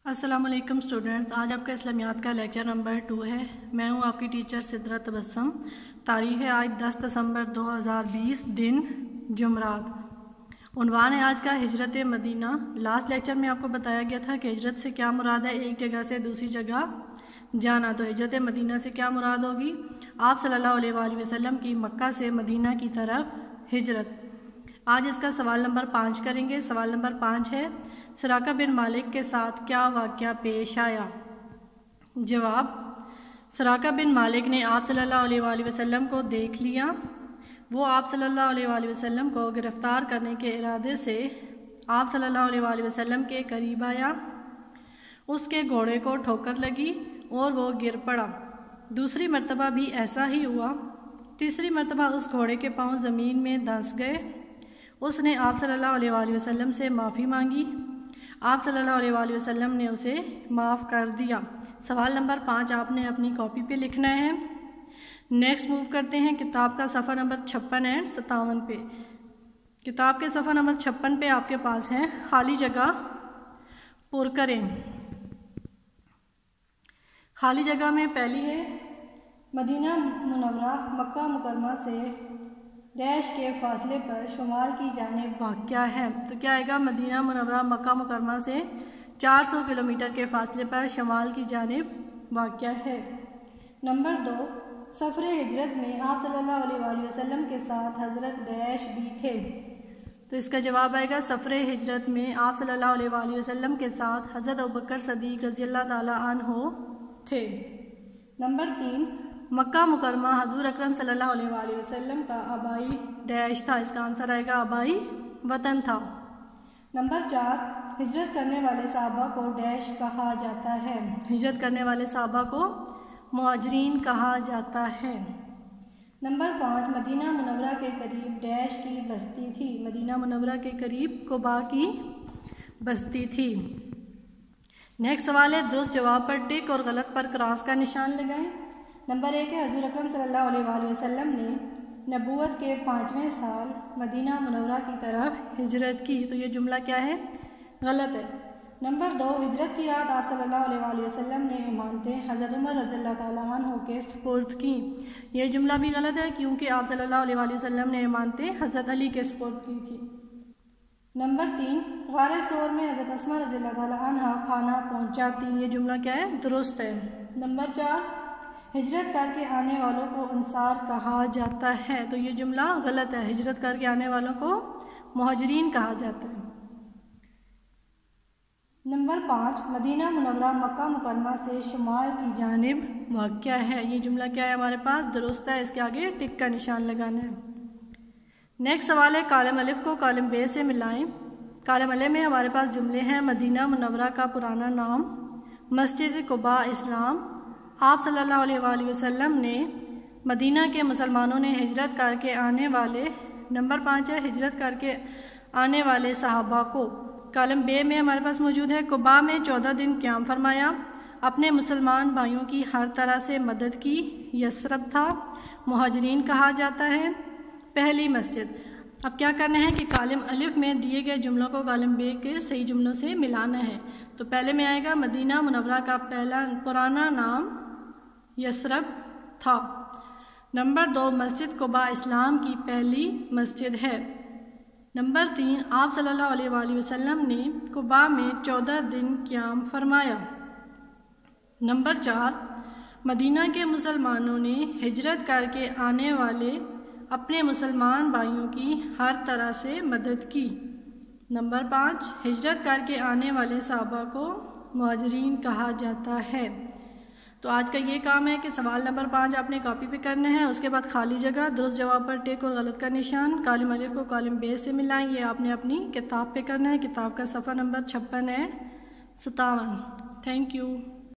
अस्सलाम वालेकुम स्टूडेंट्स, आज आपका इस्लामियात का लेक्चर नंबर 2 है। मैं हूं आपकी टीचर सिद्रा तबस्सुम। तारीख़ है आज 10 दिसंबर 2020, दिन जुमरात। उन्वान है आज का हिजरत मदीना। लास्ट लेक्चर में आपको बताया गया था कि हिजरत से क्या मुराद है, एक जगह से दूसरी जगह जाना। तो हिजरत मदीना से क्या मुराद होगी? आप सल्लल्लाहु अलैहि वसल्लम की मक्का से मदीना की तरफ हिजरत। आज इसका सवाल नंबर 5 करेंगे। सवाल नंबर 5 है, सराका बिन मालिक के साथ क्या वाक़या पेश आया? जवाब, सराका बिन मालिक ने आप सल्लल्लाहु अलैहि वसल्लम को देख लिया। वो आप सल्लल्लाहु अलैहि वसल्लम को गिरफ़्तार करने के इरादे से आप सल्लल्लाहु अलैहि वसल्लम के करीब आया। उसके घोड़े को ठोकर लगी और वो गिर पड़ा। दूसरी मर्तबा भी ऐसा ही हुआ। तीसरी मर्तबा उस घोड़े के पाँव ज़मीन में धंस गए। उसने आप सल्लल्लाहु अलैहि वसल्लम से माफ़ी मांगी। आप सल्लल्लाहु अलैहि वसल्लम ने उसे माफ़ कर दिया। सवाल नंबर 5 आपने अपनी कॉपी पे लिखना है। नेक्स्ट मूव करते हैं, किताब का सफ़ा नंबर 56 एंड 57 पे। किताब के सफ़ा नंबर 56 पे आपके पास है खाली जगह पुर करें। खाली जगह में पहली है, मदीना मुनव्वरा मक्का मुकरमा से डैश के फासले पर शुमाल की जानिब वाक़या है। तो क्या आएगा? मदीना मुनव्वरा मक्का मुकरमा से 400 किलोमीटर के फासले पर शुमाल की जानिब वाक़या है। नंबर 2, सफ़र हिजरत में आप सल्लल्लाहु अलैहि वसल्लम के साथ हज़रत डैश भी थे। तो इसका जवाब आएगा, सफ़र हिजरत में आप सल्लल्लाहु अलैहि वसल्लम के साथ हज़रत अबू बकर सदीक़ रज़ियल्लाहु ताला अन्हु थे। नंबर 3, मक्का मुकरमा हजूर अकरम सल्लल्लाहु अलैहि वसल्लम का आबाई डैश था। इसका आंसर आएगा आबाई वतन था। नंबर 4, हिजरत करने वाले सहाबा को डैश कहा जाता है। हिजरत करने वाले सहाबा को मुहाजिरीन कहा जाता है। नंबर 5, मदीना मुनव्वरा के करीब डैश की बस्ती थी। मदीना मुनव्वरा के करीब कुबा की बस्ती थी। नेक्स्ट सवाल है, दुरुस्त जवाब पर टिक और गलत पर क्रॉस का निशान लगाएं। नंबर 1 है, हज़ूर अकरम सल्लल्लाहु अलैहि वसल्लम ने नबूवत के 5वें साल मदीना मुनव्वरा की तरफ हिजरत की। तो ये जुमला क्या है? गलत है। नंबर 2, हिजरत की रात आप सल्लल्लाहु अलैहि वसल्लम ने इमामतें हज़रत उमर रज़ियल्लाहु ताला अन्हु के सुपुर्द की। ये जुमला भी गलत है, क्योंकि आप सल्लल्लाहु अलैहि वसल्लम ने इमामतें हज़रत अली के सुपुर्द की थी। नंबर 3, गारे सौर में हज़रत अस्मा रज़ियल्लाहु ताला अन्हा खाना पहुँचाती। ये जुमला क्या है? दुरुस्त है। नंबर 4, हिजरत करके आने वालों को अंसार कहा जाता है। तो ये जुमला गलत है। हिजरत करके आने वालों को मुहाजिरीन कहा जाता है। नंबर 5, मदीना मुनव्वरा मक्का मुकरमा से शुमाल की जानिब वाक़या है। ये जुमला क्या है हमारे पास? दुरुस्त है। इसके आगे टिक का निशान लगाना है। नेक्स्ट सवाल है, कालम अलिफ को कालम बे से मिलाएं। कालम अलिफ में हमारे पास जुमले हैं, मदीना मुनव्वरा का पुराना नाम, मस्जिद कुबा इस्लाम, आप सल्लल्लाहु अलैहि वसल्लम ने मदीना के मुसलमानों ने हिजरत करके आने वाले। नंबर 5 है, हिजरत करके आने वाले सहाबा को। कॉलम बे में हमारे पास मौजूद है, कुबा में 14 दिन क़याम फरमाया, अपने मुसलमान भाइयों की हर तरह से मदद की, यसरब था, मुहाजिरीन कहा जाता है, पहली मस्जिद। अब क्या करना है कि कालम अलिफ में दिए गए जुमलों को कालम बे के सही जुमलों से मिलाना है। तो पहले में आएगा, मदीना मुनव्वरा का पुराना नाम यसरब था। नंबर 2, मस्जिद कुबा इस्लाम की पहली मस्जिद है। नंबर 3, आप सल्लल्लाहु अलैहि वसल्लम ने कुबा में 14 दिन क़याम फरमाया। नंबर 4, मदीना के मुसलमानों ने हिजरत करके आने वाले अपने मुसलमान भाइयों की हर तरह से मदद की। नंबर 5, हिजरत करके आने वाले सहाबा को मुहाजिरीन कहा जाता है। तो आज का ये काम है कि सवाल नंबर 5 आपने कॉपी पे करना है। उसके बाद खाली जगह, दुरुस्त जवाब पर टिक और गलत का निशान, कालम अलिफ को कालम बे से मिलाएं। ये आपने अपनी किताब पे करना है। किताब का सफ़ा नंबर 56 है 57। Thank you.